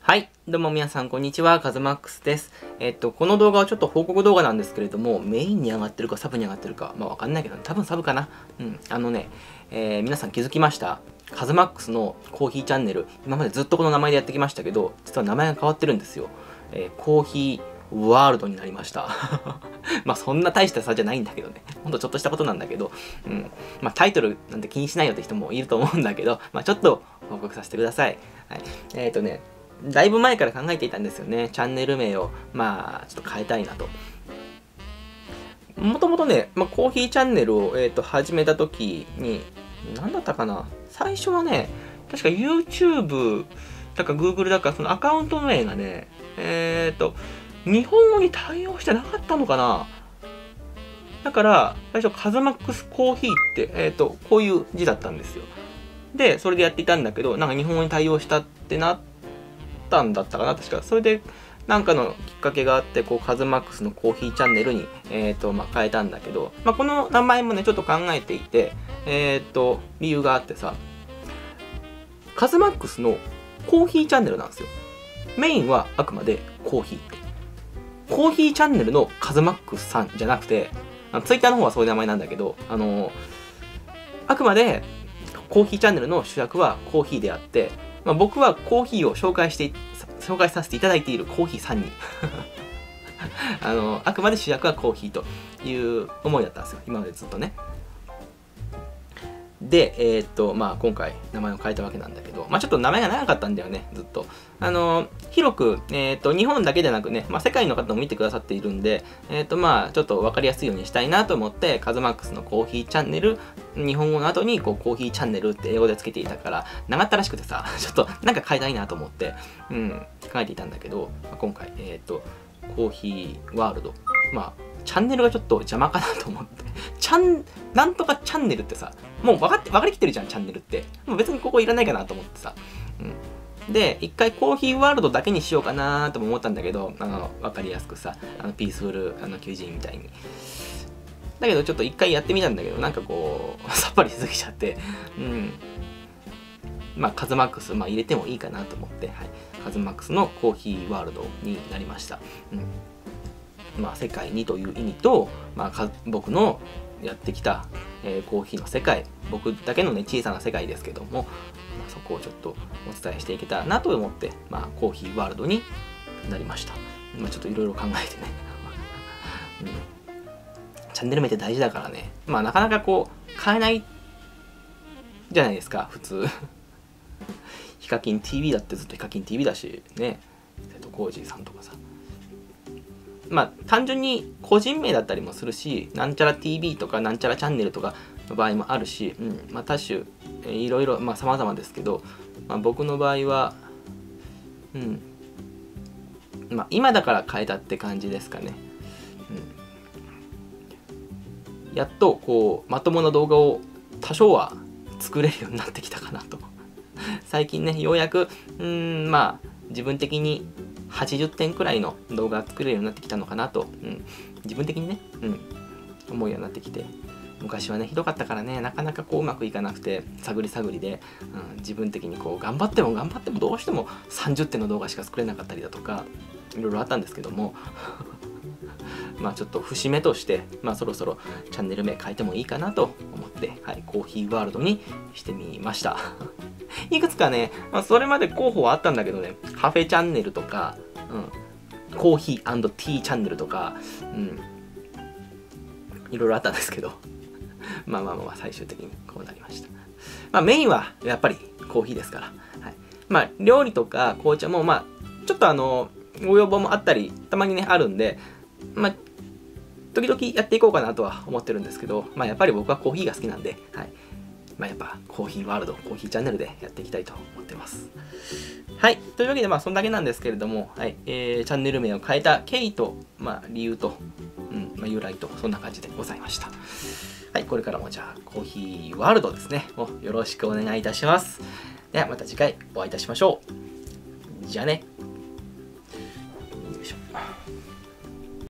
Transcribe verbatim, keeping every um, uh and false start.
はい。どうも皆さん、こんにちは。カズマックスです。えっと、この動画はちょっと報告動画なんですけれども、メインに上がってるかサブに上がってるか、まあわかんないけど、多分サブかな。うん。あのね、えー、皆さん気づきました？カズマックスのコーヒーチャンネル、今までずっとこの名前でやってきましたけど、実は名前が変わってるんですよ。えー、コーヒーワールドになりました。まあそんな大した差じゃないんだけどね。ほんとちょっとしたことなんだけど、うん。まあタイトルなんて気にしないよって人もいると思うんだけど、まあちょっと報告させてください。はい。えっとね、だいぶ前から考えていたんですよね。チャンネル名を、まあ、ちょっと変えたいなと。もともとね、まあ、コーヒーチャンネルを、えー、と始めた時に、何だったかな。最初はね、確か YouTube だか Google だか、そのアカウント名がね、えっ、ー、と、日本語に対応してなかったのかな。だから、最初、カズマックスコーヒーって、えっ、ー、と、こういう字だったんですよ。で、それでやっていたんだけど、なんか日本語に対応したってなって、たんだったかな確か。それでなんかのきっかけがあってこうカズマックスのコーヒーチャンネルに、えーとまあ、変えたんだけど、まあ、この名前もねちょっと考えていて、えっ、ー、と理由があってさ、カズマックスのコーヒーチャンネルなんですよ。メインはあくまでコーヒーって、コーヒーチャンネルのカズマックスさんじゃなくて、あのツイッターの方はそういう名前なんだけど、あのー、あくまでコーヒーチャンネルの主役はコーヒーであって、まあ、僕はコーヒーを紹介して紹介させていただいているコーヒーさんにんあのあくまで主役はコーヒーという思いだったんですよ、今までずっとね。で、えー、っとまあ今回名前を変えたわけなんだけど、まあちょっと名前が長かったんだよね、ずっと。あの広く、えー、っと日本だけでなくね、まあ、世界の方も見てくださっているんで、えー、っとまあちょっと分かりやすいようにしたいなと思って、カズマックスのコーヒーチャンネル、日本語の後にこうコーヒーチャンネルって英語でつけていたから長ったらしくてさ、ちょっとなんか変えたいなと思って、うん、考えていたんだけど、まあ、今回、えー、っとコーヒーワールド、まあチャンネルがちょっと邪魔かなと思って。チャン、なんとかチャンネルってさ、もう分かって、分かりきってるじゃん、チャンネルって。もう別にここいらないかなと思ってさ。うん、で、一回コーヒーワールドだけにしようかなとも思ったんだけど、あの、分かりやすくさ、あのピースフル、あの、求人みたいに。だけどちょっと一回やってみたんだけど、なんかこう、さっぱりしすぎちゃって、うん。まあ、カズマックス、まあ入れてもいいかなと思って、はい。カズマックスのコーヒーワールドになりました。うんまあ、世界にという意味と、まあ、僕のやってきた、えー、コーヒーの世界、僕だけのね小さな世界ですけども、まあ、そこをちょっとお伝えしていけたらなと思って、まあ、コーヒーワールドになりました。まあ、ちょっといろいろ考えてね、うん、チャンネル名って大事だからね、まあなかなかこう変えないじゃないですか普通ヒカキン ティーブイ だってずっとヒカキン ティーブイ だしね、瀬戸康史さんとかさ、まあ単純に個人名だったりもするし、なんちゃら ティーブイ とかなんちゃらチャンネルとかの場合もあるし、うん、まあ多種いろいろまあ様々ですけど、まあ、僕の場合はうんまあ今だから変えたって感じですかね。うん、やっとこうまともな動画を多少は作れるようになってきたかなと最近ねようやくうんまあ自分的にはちじゅってんくらいの動画が作れるようになってきたのかなと、うん、自分的にね、うん、思うようになってきて、昔はねひどかったからね、なかなかこううまくいかなくて探り探りで、うん、自分的にこう頑張っても頑張ってもどうしてもさんじゅってんの動画しか作れなかったりだとかいろいろあったんですけどもまあちょっと節目として、まあ、そろそろチャンネル名変えてもいいかなと思って、はい、コーヒーワールドにしてみましたいくつかね、まあ、それまで候補はあったんだけどね、カフェチャンネルとか、うん、コーヒー&ティーチャンネルとか、うん、いろいろあったんですけどまあまあまあ最終的にこうなりました。まあメインはやっぱりコーヒーですから、はい、まあ料理とか紅茶もまあちょっとあのご要望もあったりたまにねあるんで、まあ時々やっていこうかなとは思ってるんですけど、まあやっぱり僕はコーヒーが好きなんで、はい、まあやっぱコーヒーワールド、コーヒーチャンネルでやっていきたいと思ってます。はい、というわけでまあそんだけなんですけれども、はい、えー、チャンネル名を変えた経緯と、まあ理由と、うんまあ、由来とそんな感じでございました。はい、これからもじゃあコーヒーワールドですね、をよろしくお願いいたします。ではまた次回お会いいたしましょう。じゃあね。